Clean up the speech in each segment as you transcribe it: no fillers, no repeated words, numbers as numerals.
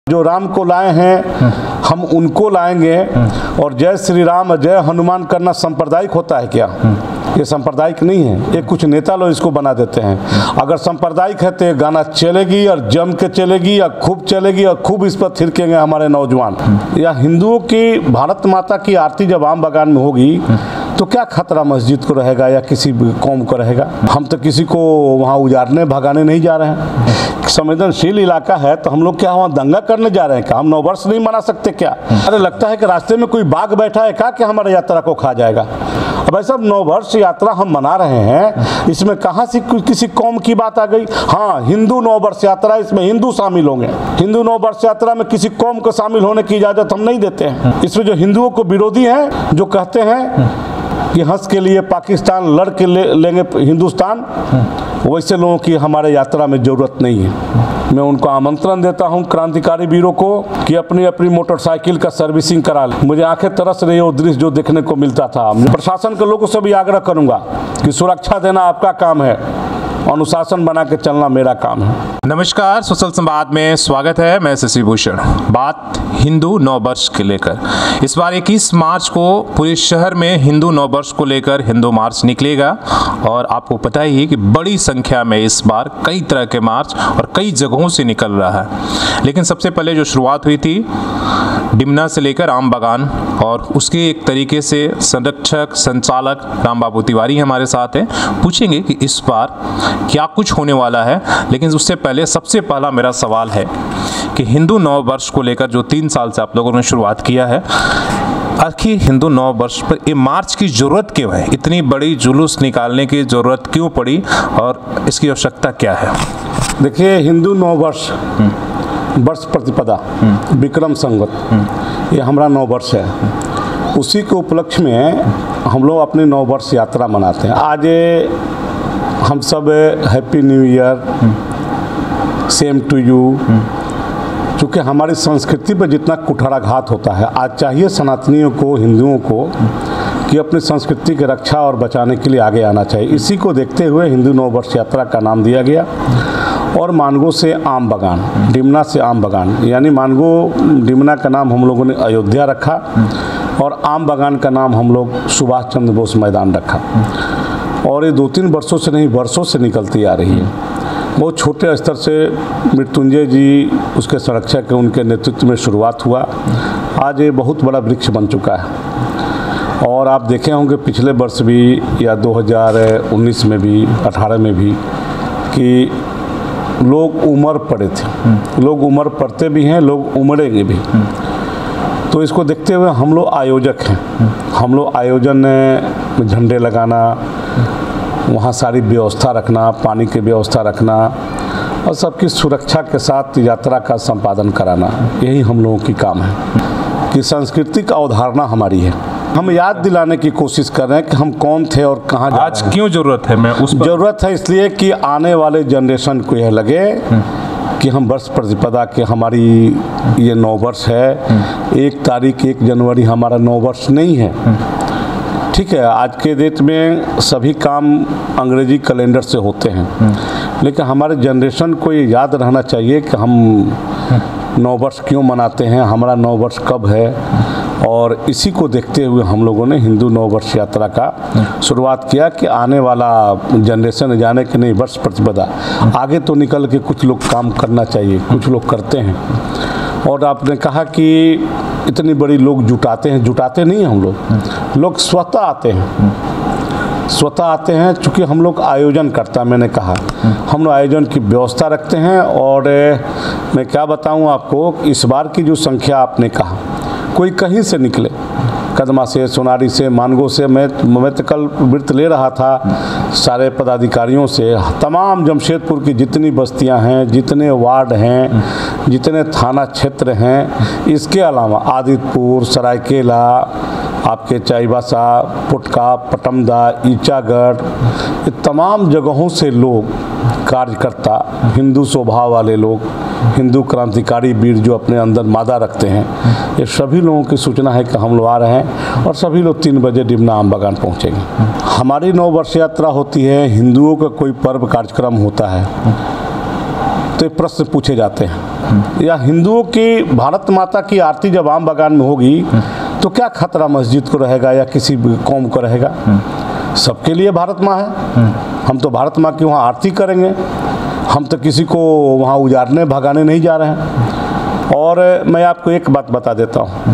जो राम को लाए हैं हम उनको लाएंगे। और जय श्री राम जय हनुमान करना सांप्रदायिक होता है क्या? ये सांप्रदायिक नहीं है, ये कुछ नेता लोग इसको बना देते हैं। अगर सांप्रदायिक है तो ये गाना चलेगी और जम के चलेगी और खूब चलेगी और खूब इस पर थिरकेंगे हमारे नौजवान। या हिंदुओं की भारत माता की आरती जब आम बागान में होगी तो क्या खतरा मस्जिद को रहेगा या किसी कौम को रहेगा? हम तो किसी को वहाँ उजाड़ने भगाने नहीं जा रहे हैं। संवेदनशील इलाका है तो हम लोग क्या वहाँ दंगा करने जा रहे हैं क्या? हम नववर्ष नहीं मना सकते क्या? अरे लगता है कि रास्ते में कोई बाघ बैठा है क्या कि हमारे यात्रा को खा जाएगा? अब ऐसा नववर्ष यात्रा हम मना रहे हैं, इसमें कहाँ से किसी कौम की बात आ गई? हाँ, हिंदू नववर्ष यात्रा, इसमें हिंदू शामिल होंगे। हिंदू नववर्ष यात्रा में किसी कौम को शामिल होने की इजाज़त हम नहीं देते हैं। इसमें जो हिंदुओं को विरोधी हैं, जो कहते हैं कि हंस के लिए पाकिस्तान लड़ के लेंगे हिंदुस्तान, वैसे लोगों की हमारे यात्रा में ज़रूरत नहीं है। मैं उनको आमंत्रण देता हूं क्रांतिकारी वीरों को कि अपनी अपनी मोटरसाइकिल का सर्विसिंग करा लें। मुझे आंखें तरस रही है वो दृश्य जो देखने को मिलता था। मैं प्रशासन के लोगों से भी आग्रह करूंगा कि सुरक्षा देना आपका काम है, अनुशासन बना के चलना मेरा काम है। नमस्कार, सोशल संवाद में स्वागत है। मैं शशि भूषण। बात हिंदू नववर्ष के लेकर। इस बार 21 मार्च को पूरे शहर में हिंदू नववर्ष को लेकर हिंदू मार्च निकलेगा और आपको पता ही है कि बड़ी संख्या में इस बार कई तरह के मार्च और कई जगहों से निकल रहा है। लेकिन सबसे पहले जो शुरुआत हुई थी डिमना से लेकर आम बागान, और उसके एक तरीके से संरक्षक संचालक राम बाबू तिवारी हमारे साथ हैं। पूछेंगे कि इस बार क्या कुछ होने वाला है। लेकिन उससे पहले सबसे पहला मेरा सवाल है कि हिंदू नव वर्ष को लेकर जो 3 साल से आप लोगों ने शुरुआत किया है, आखिर हिंदू नव वर्ष पर ये मार्च की ज़रूरत क्यों है? इतनी बड़ी जुलूस निकालने की ज़रूरत क्यों पड़ी और इसकी आवश्यकता क्या है? देखिए, हिंदू नव वर्ष वर्ष प्रतिपदा विक्रम संवत, ये हमारा नव वर्ष है। उसी के उपलक्ष्य में हम लोग अपनी नव वर्ष यात्रा मनाते हैं। आज हम सब happy new year, same to you. चूँकि हमारी संस्कृति पर जितना कुठाराघात होता है, आज चाहिए सनातनियों को, हिंदुओं को कि अपनी संस्कृति की रक्षा और बचाने के लिए आगे आना चाहिए। इसी को देखते हुए हिंदू नव वर्ष यात्रा का नाम दिया गया। और मानगो से आम बागान, डिमना से आम बागान, यानी मानगो डिमना का नाम हम लोगों ने अयोध्या रखा और आम बागान का नाम हम लोग सुभाष चंद्र बोस मैदान रखा। और ये 2-3 वर्षों से नहीं, वर्षों से निकलती आ रही है। बहुत छोटे स्तर से मृत्युंजय जी उसके संरक्षक के उनके नेतृत्व में शुरुआत हुआ। आज ये बहुत बड़ा वृक्ष बन चुका है। और आप देखे होंगे पिछले वर्ष भी या 2019 में भी, 18 में भी, कि लोग उमड़ पड़े थे। लोग उमड़ पड़ते भी हैं, लोग उमड़ेंगे भी। तो इसको देखते हुए हम लोग आयोजक हैं। हम लोग आयोजन में झंडे लगाना, वहाँ सारी व्यवस्था रखना, पानी की व्यवस्था रखना और सबकी सुरक्षा के साथ यात्रा का संपादन कराना, यही हम लोगों की काम है। कि सांस्कृतिक अवधारणा हमारी है। हम याद दिलाने की कोशिश कर रहे हैं कि हम कौन थे और कहाँ जा रहे हैं। आज क्यों ज़रूरत है? मैं उस ज़रूरत है इसलिए कि आने वाले जनरेशन को यह लगे कि हम वर्ष प्रतिपदा के, हमारी ये नव वर्ष है। 1 तारीख 1 जनवरी हमारा नव वर्ष नहीं है। ठीक है, आज के डेट में सभी काम अंग्रेजी कैलेंडर से होते हैं, लेकिन हमारे जनरेशन को ये याद रहना चाहिए कि हम नव वर्ष क्यों मनाते हैं, हमारा नव वर्ष कब है। और इसी को देखते हुए हम लोगों ने हिंदू नव वर्ष यात्रा का शुरुआत किया कि आने वाला जनरेशन जाने कि नहीं, वर्ष प्रतिपदा आगे तो निकल के कुछ लोग काम करना चाहिए। कुछ लोग करते हैं। और आपने कहा कि इतनी बड़ी लोग जुटाते नहीं हैं हम लोग स्वतः आते हैं। स्वतः आते हैं चूँकि हम लोग आयोजन करता, मैंने कहा हम लोग आयोजन की व्यवस्था रखते हैं। और मैं क्या बताऊं आपको, इस बार की जो संख्या आपने कहा, कोई कहीं से निकले, कदमा से, सोनारी से, मानगो से। मैं तो कल व्रत ले रहा था सारे पदाधिकारियों से। तमाम जमशेदपुर की जितनी बस्तियां हैं, जितने वार्ड हैं, जितने थाना क्षेत्र हैं, इसके अलावा आदितपुर, सरायकेला, आपके चाईबासा, पुटका, पटमदा, ईचागढ़, ये तमाम जगहों से लोग, कार्यकर्ता, हिंदू स्वभाव वाले लोग, हिंदू क्रांतिकारी वीर जो अपने अंदर मादा रखते हैं, ये सभी लोगों की सूचना है कि हम लोग आ रहे हैं। और सभी लोग 3 बजे डिमना आम बागान पहुँचेंगे। हमारी नव वर्ष यात्रा होती है। हिंदुओं का कोई पर्व कार्यक्रम होता है तो ये प्रश्न पूछे जाते हैं या हिंदुओं की भारत माता की आरती जब आम बागान में होगी तो क्या खतरा मस्जिद को रहेगा या किसी कौम को रहेगा? सबके लिए भारत माँ है। हम तो भारत माँ की वहाँ आरती करेंगे, हम तो किसी को वहाँ उजाड़ने भगाने नहीं जा रहे हैं। और मैं आपको एक बात बता देता हूँ,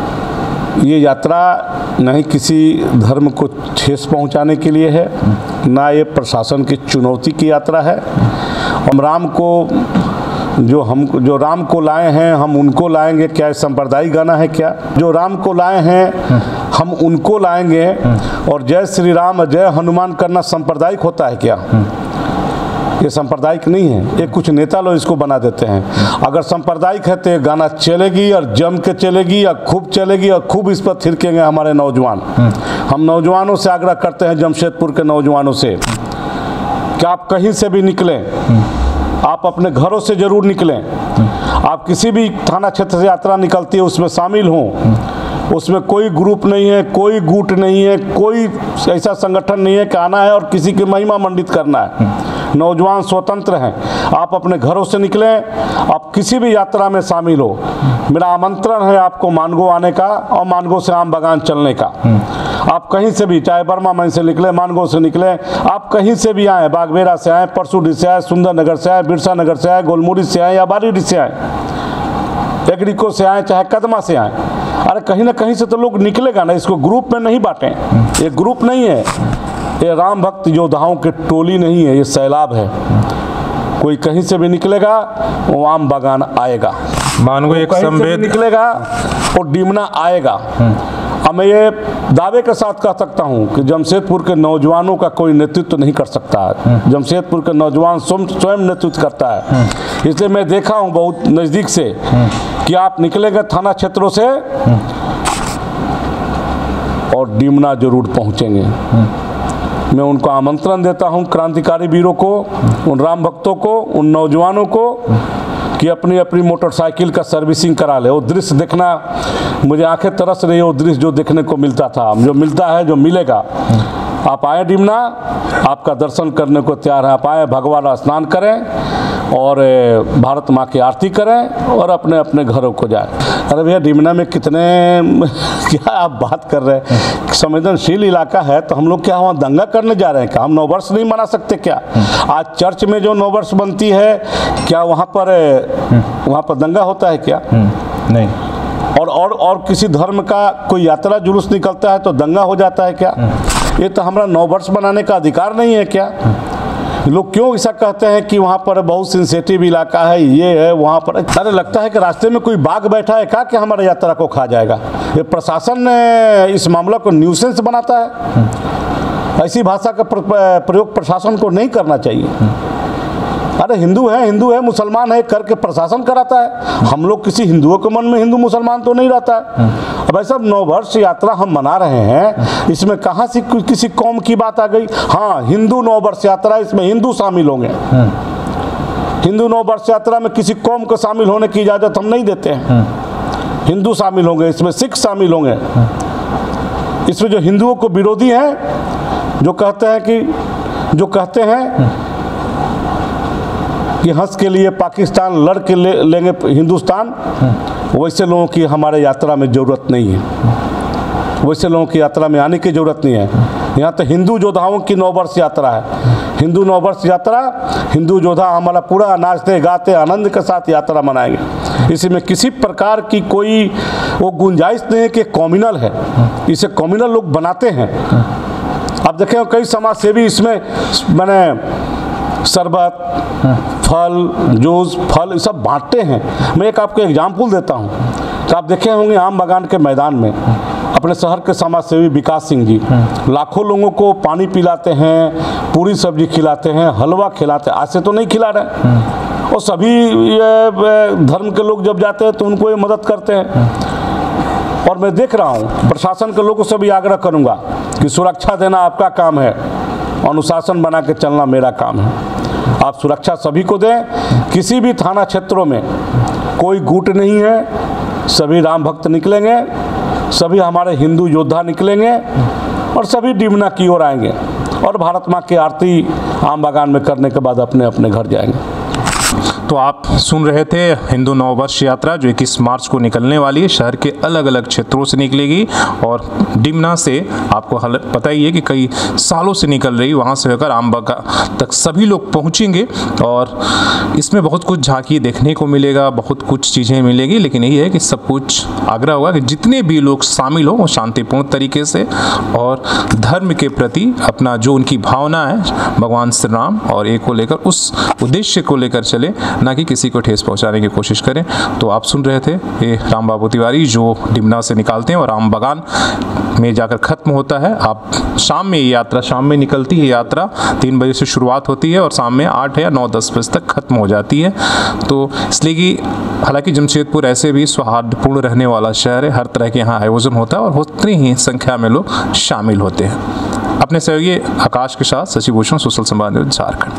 ये यात्रा नहीं किसी धर्म को ठेस पहुँचाने के लिए है, ना ये प्रशासन की चुनौती की यात्रा है। हम राम को जो राम को लाए हैं हम उनको लाएंगे, क्या सांप्रदायिक गाना है क्या? जो राम को लाए हैं हम उनको लाएंगे, और जय श्री राम जय हनुमान करना सांप्रदायिक होता है क्या? ये सांप्रदायिक नहीं है, ये कुछ नेता लोग इसको बना देते हैं। अगर सांप्रदायिक है तो ये गाना चलेगी और जम के चलेगी या खूब चलेगी और खूब इस पर थिरकेंगे हमारे नौजवान। हम नौजवानों से आग्रह करते हैं, जमशेदपुर के नौजवानों से, कि आप कहीं से भी निकलें, आप अपने घरों से जरूर निकलें। आप किसी भी थाना क्षेत्र से यात्रा निकलती है उसमें शामिल हों। उसमें कोई ग्रुप नहीं है, कोई गुट नहीं है, कोई ऐसा संगठन नहीं है कि आना है और किसी की महिमा मंडित करना है। नौजवान स्वतंत्र हैं, आप अपने घरों से निकलें, आप किसी भी यात्रा में शामिल हो। मेरा आमंत्रण है आपको मानगो आने का और मानगो से आम बागान चलने का। आप कहीं से भी, चाहे बर्मा मंच से निकले, मानगो से निकले, आप कहीं से भी आए, बागबेरा से आए, परसूडी से आए, सुंदरनगर से आए, बिरसा नगर से आए, गोलमुड़ी से आए या बारीडी से आए, एग्रीको से आए, चाहे कदमा से आए, अरे कहीं ना कहीं से तो लोग निकलेगा ना। इसको ग्रुप में नहीं बांटें, ये ग्रुप नहीं है, ये राम भक्त योद्धाओं की टोली नहीं है, ये सैलाब है। कोई कहीं से भी निकलेगा वो आम बागान आएगा, मानगो एक संवेद निकलेगा और डिमना आएगा। अब मैं ये दावे के साथ कह सकता हूँ कि जमशेदपुर के नौजवानों का कोई नेतृत्व नहीं कर सकता है। जमशेदपुर के नौजवान स्वयं नेतृत्व करता है। इसलिए मैं देखा हूँ बहुत नज़दीक से कि आप निकलेंगे थाना क्षेत्रों से और डिमना जरूर पहुँचेंगे। मैं उनको आमंत्रण देता हूं, क्रांतिकारी वीरों को, उन राम भक्तों को, उन नौजवानों को, कि अपनी अपनी मोटरसाइकिल का सर्विसिंग करा ले। वो दृश्य देखना, मुझे आंखें तरस रही है वो दृश्य जो देखने को मिलता था, जो मिलता है, जो मिलेगा। आप आए डिमना, आपका दर्शन करने को तैयार है। आप आए, भगवान स्नान करें और भारत माँ की आरती करें और अपने अपने घरों को जाए। अरे भैया, डिमना में कितने क्या आप बात कर रहे हैं? संवेदनशील इलाका है तो हम लोग क्या वहाँ दंगा करने जा रहे हैं क्या? हम नववर्ष नहीं मना सकते क्या? आज चर्च में जो नववर्ष बनती है, क्या वहाँ पर दंगा होता है क्या? नहीं। और किसी धर्म का कोई यात्रा जुलूस निकलता है तो दंगा हो जाता है क्या? ये तो हमारा नववर्ष मनाने का अधिकार नहीं है क्या? लोग क्यों ऐसा कहते हैं कि वहाँ पर बहुत सेंसिटिव इलाका है, ये है, वहाँ पर? अरे लगता है कि रास्ते में कोई बाघ बैठा है क्या कि हमारे यात्रा को खा जाएगा? ये प्रशासन इस मामला को न्यूसेंस बनाता है। ऐसी भाषा का प्रयोग प्रशासन को नहीं करना चाहिए। अरे हिंदू है, मुसलमान है करके प्रशासन कराता है। हम लोग किसी हिंदुओं के मन में हिंदू मुसलमान तो नहीं रहता है। अब ऐसा नववर्ष यात्रा हम मना रहे हैं, इसमें कहाँ से किसी कौम की बात आ गई? हाँ, हिंदू नववर्ष यात्रा, इसमें हिंदू शामिल होंगे। हिंदू नववर्ष यात्रा में किसी कौम को शामिल होने की इजाज़त हम नहीं देते हैं। हिंदू शामिल होंगे, इसमें सिख शामिल होंगे, इसमें जो हिंदुओं को विरोधी हैं, जो कहते हैं कि हंस के लिए पाकिस्तान, लड़ के लेंगे हिंदुस्तान, वैसे लोगों की हमारे यात्रा में ज़रूरत नहीं है। वैसे लोगों की यात्रा में आने की ज़रूरत नहीं है। यहाँ तो हिंदू योद्धाओं की नववर्ष यात्रा है। हिंदू नववर्ष यात्रा, हिंदू योद्धा हमारा पूरा नाचते गाते आनंद के साथ यात्रा मनाएंगे। इसमें किसी प्रकार की कोई वो गुंजाइश नहीं है कि कम्युनल है। इसे कम्युनल लोग बनाते हैं। अब देखें कई समाज सेवी इसमें मैंने शरबत, फल, जूस, फल ये सब बांटते हैं। मैं एक आपको एग्जाम्पल देता हूँ। तो आप देखे होंगे आम बागान के मैदान में अपने शहर के समाज सेवी विकास सिंह जी लाखों लोगों को पानी पिलाते हैं, पूरी सब्जी खिलाते हैं, हलवा खिलाते हैं। आज से तो नहीं खिला रहे, और सभी ये धर्म के लोग जब जाते हैं तो उनको ये मदद करते हैं। और मैं देख रहा हूँ प्रशासन के लोगों से भी आग्रह करूँगा कि सुरक्षा देना आपका काम है, अनुशासन बना के चलना मेरा काम है। आप सुरक्षा सभी को दें। किसी भी थाना क्षेत्रों में कोई गुट नहीं है, सभी राम भक्त निकलेंगे, सभी हमारे हिंदू योद्धा निकलेंगे और सभी डिमना की ओर आएंगे और भारत माँ की आरती आम बागान में करने के बाद अपने अपने घर जाएंगे। तो आप सुन रहे थे हिंदू नववर्ष यात्रा जो 21 मार्च को निकलने वाली है। शहर के अलग अलग क्षेत्रों से निकलेगी और डिमना से आपको पता ही है कि कई सालों से निकल रही, वहाँ से होकर आमबागा तक सभी लोग पहुँचेंगे और इसमें बहुत कुछ झांकी देखने को मिलेगा, बहुत कुछ चीज़ें मिलेगी। लेकिन यही है कि सब कुछ आग्रह होगा कि जितने भी लोग शामिल हो वो शांतिपूर्ण तरीके से और धर्म के प्रति अपना जो उनकी भावना है भगवान श्री राम और एक को लेकर उस उद्देश्य को लेकर चले, ना कि किसी को ठेस पहुंचाने की कोशिश करें। तो आप सुन रहे थे ये राम बाबू तिवारी जो डिमना से निकालते हैं और राम बागान में जाकर ख़त्म होता है। आप शाम में ये यात्रा, शाम में निकलती है यात्रा, 3 बजे से शुरुआत होती है और शाम में 8 या 9-10 बजे तक ख़त्म हो जाती है। तो इसलिए कि हालांकि जमशेदपुर ऐसे भी सौहार्दपूर्ण रहने वाला शहर है, हर तरह के यहाँ आयोजन होता है और उतनी ही संख्या में लोग शामिल होते हैं। अपने सहयोगी आकाश के साथ शशि भूषण, सोशल संवाद न्यूज़, झारखंड।